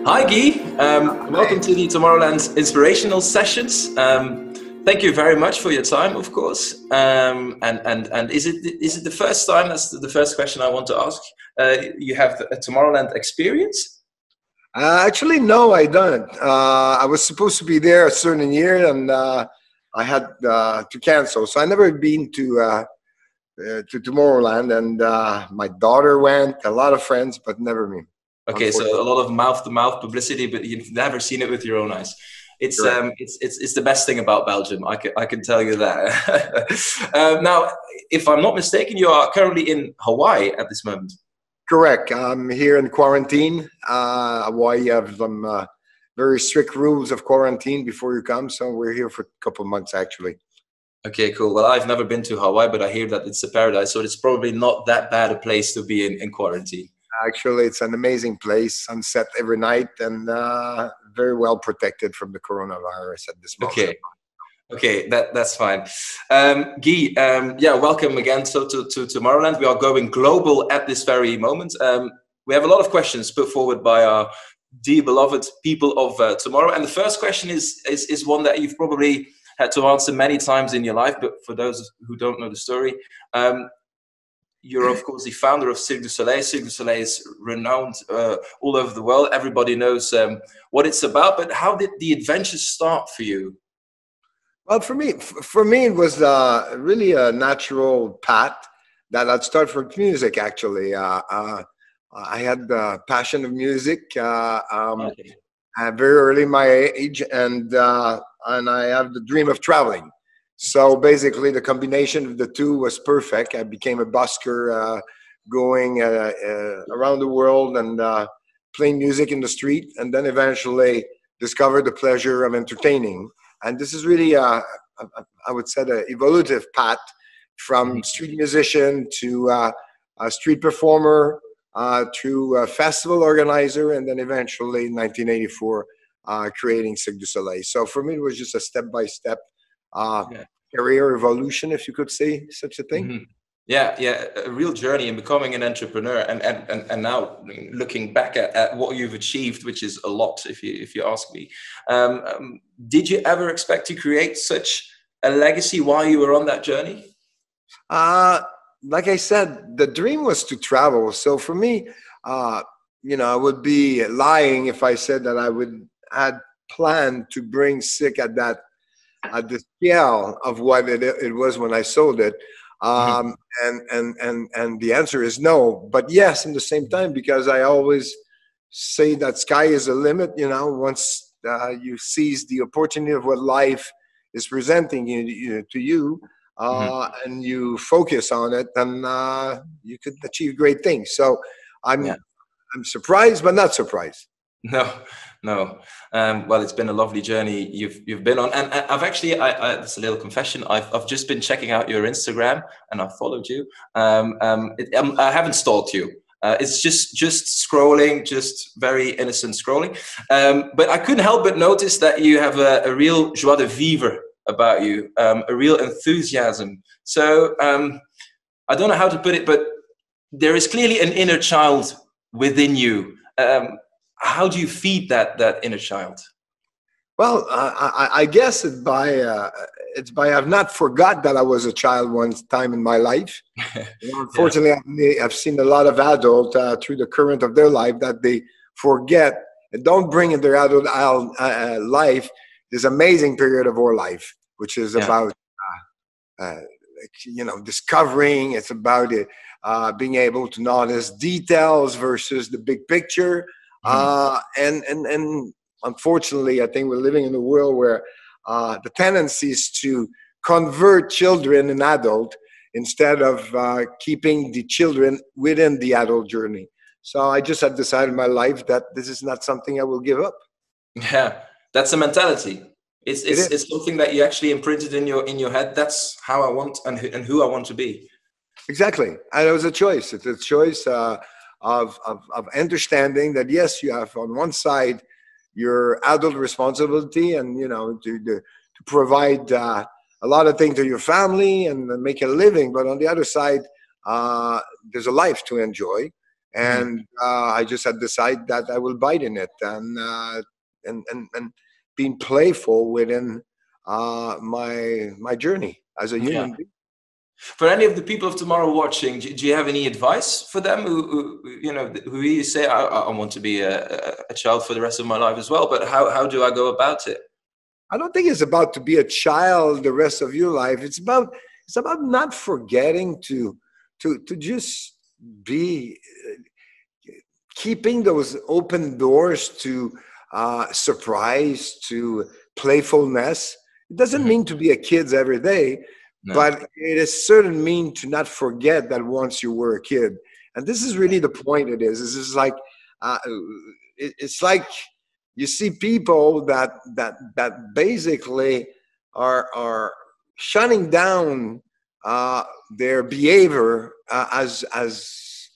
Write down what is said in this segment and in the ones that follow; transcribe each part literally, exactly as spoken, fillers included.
Hi Guy, um, welcome to the Tomorrowland Inspirational Sessions. Um, thank you very much for your time, of course. Um, and and and is it is it the first time? That's the first question I want to ask. Uh, you have a Tomorrowland experience? Uh, actually, no, I don't. Uh, I was supposed to be there a certain year, and uh, I had uh, to cancel. So I never been to uh, uh, to Tomorrowland, and uh, my daughter went, a lot of friends, but never me. Okay, so a lot of mouth-to-mouth publicity, but you've never seen it with your own eyes. It's Correct. um, it's it's it's the best thing about Belgium. I can I can tell you that. um, now, if I'm not mistaken, you are currently in Hawaii at this moment. Correct. I'm here in quarantine. Uh, Hawaii have some uh, very strict rules of quarantine before you come, so we're here for a couple of months actually. Okay, cool. Well, I've never been to Hawaii, but I hear that it's a paradise, so it's probably not that bad a place to be in, in quarantine. Actually, it's an amazing place, sunset every night, and uh, very well protected from the coronavirus at this moment. Okay, okay, that that's fine. Um, Guy, um, yeah, welcome again. So to, to Tomorrowland, we are going global at this very moment. Um, we have a lot of questions put forward by our dear beloved people of uh, tomorrow, and the first question is is is one that you've probably had to answer many times in your life, but for those who don't know the story. Um, You're, of course, the founder of Cirque du Soleil. Cirque du Soleil is renowned uh, all over the world. Everybody knows um, what it's about. But how did the adventure start for you? Well, for me, for me, it was uh, really a natural path that I'd start from music. Actually, uh, uh, I had the passion of music uh, um, Okay. at very early in my age, and uh, and I have the dream of traveling. So basically, the combination of the two was perfect. I became a busker, uh, going uh, uh, around the world and uh, playing music in the street, and then eventually discovered the pleasure of entertaining. And this is really, uh, a, I would say, the evolutive path from street musician to uh, a street performer uh, to a festival organizer, and then eventually in nineteen eighty-four, uh, creating Cirque du Soleil. So for me, it was just a step-by-step Uh, Yeah. career evolution, if you could say such a thing. Mm-hmm. Yeah, yeah, a real journey in becoming an entrepreneur, and and and, and now looking back at, at what you've achieved, which is a lot, if you if you ask me. Um, um, did you ever expect to create such a legacy while you were on that journey? Uh, like I said, the dream was to travel. So for me, uh, you know, I would be lying if I said that I would had planned to bring Sick at that at the scale of what it, it was when I sold it. Um, and, and, and, and the answer is no, but yes, in the same time, because I always say that sky is the limit, you know, once uh, you seize the opportunity of what life is presenting you, you, to you, uh, and you focus on it, then uh, you could achieve great things. So I'm, Yeah. I'm surprised, but not surprised. No, no. Um, well, it's been a lovely journey you've you've been on, and I've actually, I, I it's a little confession. I've I've just been checking out your Instagram, and I've followed you. Um, um, it, um, I haven't stalked you. Uh, it's just just scrolling, just very innocent scrolling. Um, but I couldn't help but notice that you have a, a real joie de vivre about you, um, a real enthusiasm. So um, I don't know how to put it, but there is clearly an inner child within you. Um, How do you feed that that inner child? Well, uh, I, I guess it by uh, it's by I've not forgot that I was a child one time in my life. You know, unfortunately, yeah. I've seen a lot of adults uh, through the current of their life that they forget and don't bring in their adult uh, life this amazing period of our life, which is yeah. about uh, uh, you know discovering. It's about it, uh, being able to notice details versus the big picture. Uh, and, and, and unfortunately, I think we're living in a world where uh, the tendency is to convert children in adult instead of uh, keeping the children within the adult journey. So I just have decided in my life that this is not something I will give up. Yeah, that's a mentality. It's, it's, it it's something that you actually imprinted in your, in your head. That's how I want and, and who I want to be. Exactly. And it was a choice. It's a choice. Uh, Of, of, of understanding that yes, you have on one side your adult responsibility and you know to to, to provide uh, a lot of things to your family and make a living, but on the other side uh, there's a life to enjoy, and uh, I just had decided that I will bite in it, and uh, and, and and being playful within uh, my my journey as a Yeah. human being. For any of the people of tomorrow watching, do, do you have any advice for them who, who you know, who you say, I, I want to be a, a child for the rest of my life as well, but how, how do I go about it? I don't think it's about to be a child the rest of your life. It's about it's about not forgetting to to to just be uh, keeping those open doors to uh, surprise, to playfulness. It doesn't Mm-hmm. mean to be a kid every day. No. But it is certain mean to not forget that once you were a kid, and this is really the point. It is. This is like, uh, it, it's like you see people that that that basically are are shutting down uh, their behavior uh, as as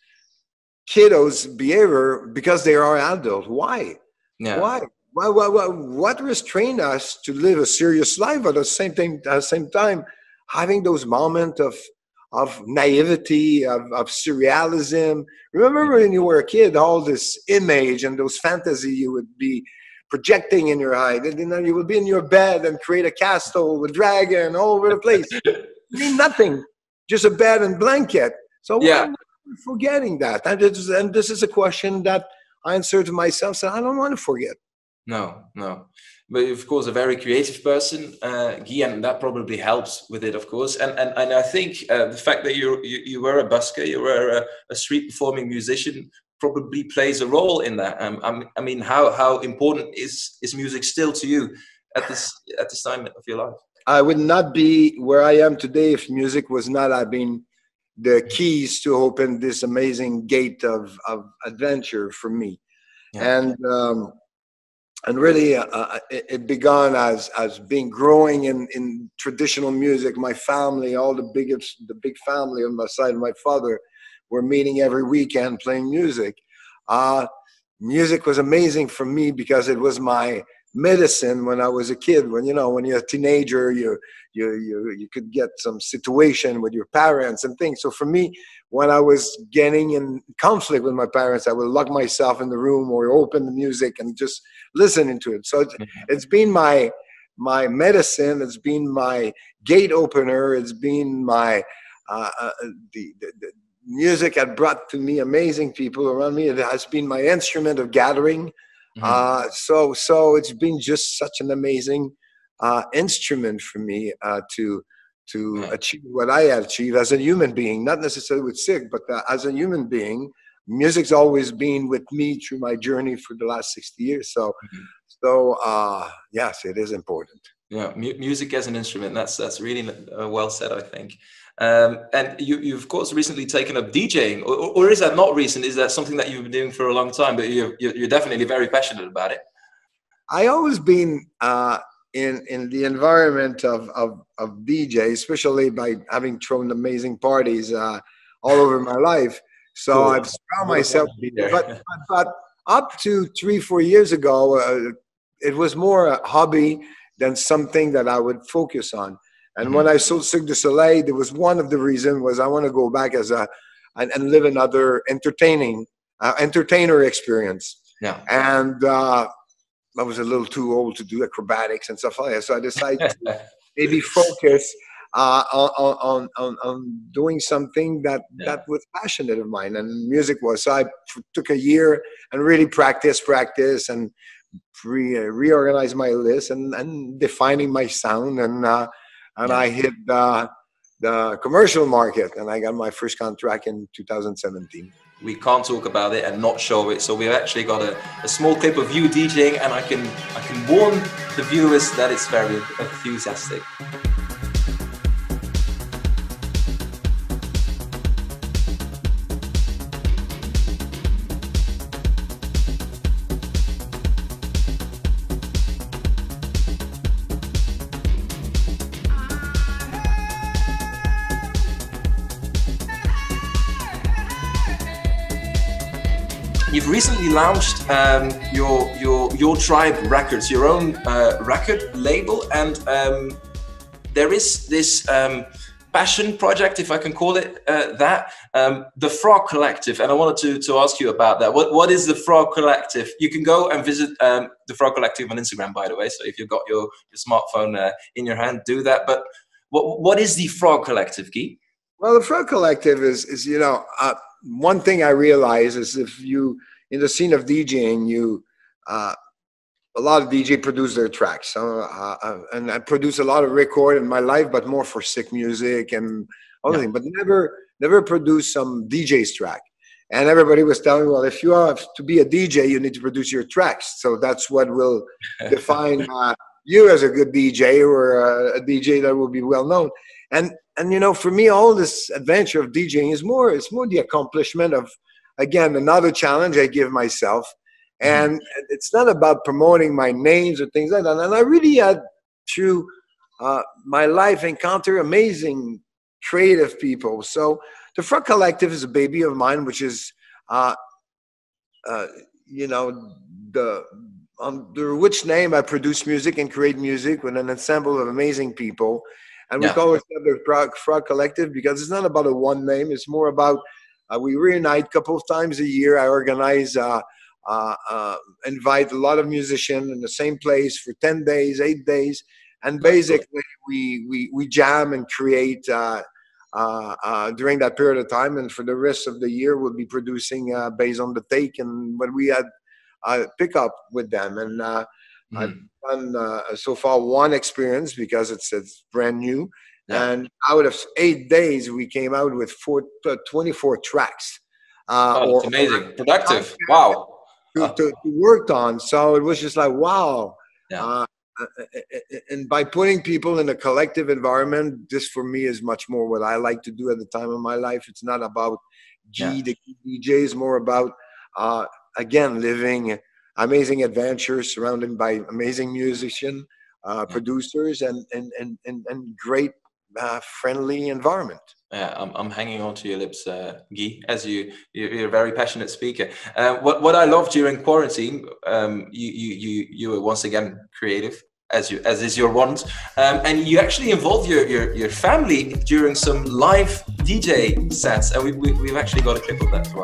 kiddos' behavior because they are adults. Why? Yeah. Why? Why? What, what restrained us to live a serious life, but at the same thing, at the same time, having those moments of of naivety, of, of surrealism. Remember when you were a kid, all this image and those fantasy you would be projecting in your eye. And then you would be in your bed and create a castle with dragon all over the place. I mean, nothing, just a bed and blanket. So yeah. I'm forgetting that. And, it's, and this is a question that I answer to myself. So I don't want to forget. No, no. But of course, a very creative person, uh, Guy, and that probably helps with it, of course. And and, and I think uh, the fact that you, you you were a busker, you were a, a street performing musician, probably plays a role in that. Um, I mean, how how important is is music still to you at this at this time of your life? I would not be where I am today if music was not, I mean, the keys to open this amazing gate of of adventure for me. Yeah. And um, And really, uh, it, it began as as being growing in, in traditional music. My family, all the biggest, the big family on my side of my father, were meeting every weekend playing music. Uh, music was amazing for me because it was my medicine when I was a kid. When you know, when you're a teenager, you you you you could get some situation with your parents and things. So for me, when I was getting in conflict with my parents, I would lock myself in the room or open the music and just listen to it. So it's, it's been my my medicine. It's been my gate opener. It's been my uh, uh, the, the, the music had brought to me amazing people around me. It has been my instrument of gathering. Mm-hmm. uh, so so it's been just such an amazing uh, instrument for me uh, to to yeah. achieve what I achieve as a human being, not necessarily with sick, but uh, as a human being. Music's always been with me through my journey for the last sixty years. So, mm-hmm. so uh, yes, it is important. Yeah, mu music as an instrument. That's that's really uh, well said, I think. Um, and you, you've of course recently taken up DJing, or, or is that not recent? Is that something that you've been doing for a long time? But you're you're definitely very passionate about it. I always been uh, in in the environment of of, of D J, especially by having thrown amazing parties uh, all over my life. So cool. I've found myself, but, but up to three, four years ago, uh, it was more a hobby than something that I would focus on. And mm-hmm. when I sold Cirque du Soleil, there was one of the reasons was I want to go back as a and, and live another entertaining uh, entertainer experience. Yeah. And uh, I was a little too old to do acrobatics and stuff like that, so I decided to maybe focus. Uh, on, on, on, on doing something that, yeah. that was passionate of mine, and music was. So I took a year and really practice, practice, and re reorganize my list and, and defining my sound. And uh, and yeah. I hit uh, the commercial market, and I got my first contract in two thousand seventeen. We can't talk about it and not show it, so we've actually got a, a small clip of you DJing, and I can I can warn the viewers that it's very enthusiastic. You've recently launched um, your your your Tribe Records, your own uh, record label, and um, there is this um, passion project, if I can call it uh, that, um, the Frog Collective, and I wanted to to ask you about that. What what is the Frog Collective? You can go and visit um, the Frog Collective on Instagram, by the way. So if you've got your, your smartphone uh, in your hand, do that. But what what is the Frog Collective, Guy? Well, the Frog Collective is is you know uh, one thing I realize is if you in the scene of DJing, you uh, a lot of D J produce their tracks, so, uh, uh, and I produce a lot of record in my life, but more for sick music and other Yeah. things. But never, never produce some D J's track. And everybody was telling me, well, if you have to be a D J, you need to produce your tracks. So that's what will define uh, you as a good D J or a, a D J that will be well known. And and you know, for me, all this adventure of DJing is more, it's more the accomplishment of, again, another challenge I give myself. And it's not about promoting my names or things like that. And I really had, through uh, my life, encounter amazing creative people. So the Frog Collective is a baby of mine, which is, uh, uh, you know, the under which name I produce music and create music with an ensemble of amazing people. And we Yeah. call it the Frog, Frog Collective because it's not about a one name. It's more about, uh, we reunite a couple of times a year. I organize uh, Uh, uh, invite a lot of musicians in the same place for ten days, eight days, and basically we we, we jam and create uh, uh, uh, during that period of time. And for the rest of the year, we'll be producing uh, based on the take and what we had uh, pick up with them. And uh, Mm-hmm. I've done uh, so far one experience because it's it's brand new. Yeah. And out of eight days, we came out with four, uh, twenty-four tracks. Uh, Oh, or, it's amazing. Productive. Wow. To, to, to worked on. So it was just like, wow. Yeah. Uh, and by putting people in a collective environment, this for me is much more what I like to do at the time of my life. It's not about G, Yeah. the D J, is more about, uh, again, living amazing adventures surrounded by amazing musicians, uh, Yeah. producers, and, and, and, and, and great uh, friendly environment. Yeah, I'm, I'm hanging on to your lips, uh, Guy, as you, you're a very passionate speaker. Uh, what, what I love during quarantine, um, you, you, you, you were once again creative, as you, as is your want, um, and you actually involve your, your, your family during some live D J sets, and we, we, we've actually got a clip of that as well.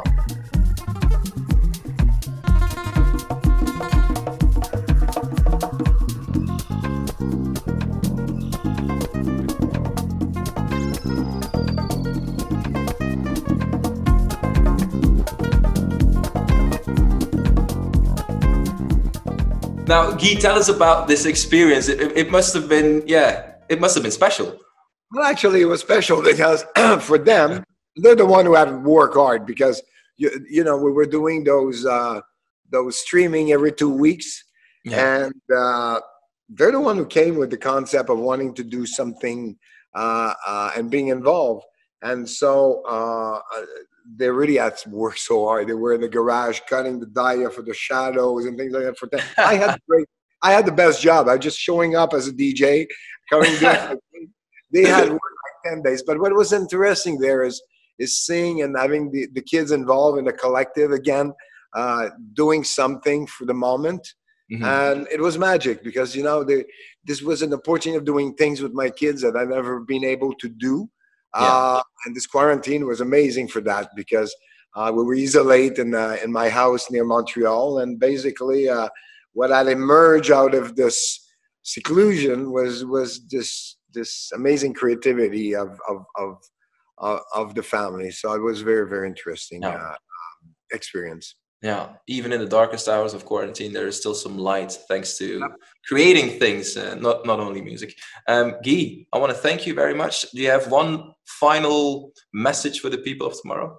Now, Guy, tell us about this experience. It, it must have been, yeah, it must have been special. Well, actually, it was special because for them, they're the one who had to work hard because you you know we were doing those uh, those streaming every two weeks, Yeah. and uh, they're the one who came with the concept of wanting to do something uh, uh, and being involved. And so uh, they really had to work so hard. They were in the garage cutting the dia for the shadows and things like that. For ten. I had great. I had the best job. I was just showing up as a D J, coming down. They had worked like ten days. But what was interesting there is is seeing and having the, the kids involved in the collective again, uh, doing something for the moment. Mm-hmm. And it was magic because, you know, they, this was an opportunity of doing things with my kids that I've never been able to do. Yeah. Uh, and this quarantine was amazing for that because uh, we were isolated in, uh, in my house near Montreal. And basically uh, what had emerged out of this seclusion was was this this amazing creativity of of of, uh, of the family. So it was very, very interesting yeah. uh, um, experience. Yeah, even in the darkest hours of quarantine, there is still some light thanks to yeah. creating things, uh, not not only music. Um, Guy, I want to thank you very much. Do you have one final message for the people of tomorrow?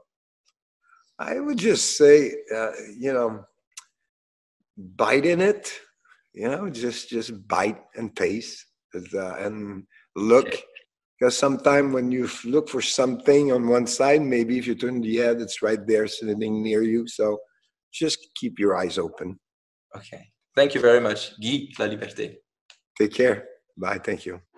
I would just say, uh, you know, bite in it. You know, just just bite and taste uh, and look. Okay. Because sometimes when you look for something on one side, maybe if you turn the head, it's right there sitting near you. So just keep your eyes open. Okay. Thank you very much. Guy Laliberté. Take care. Bye. Thank you.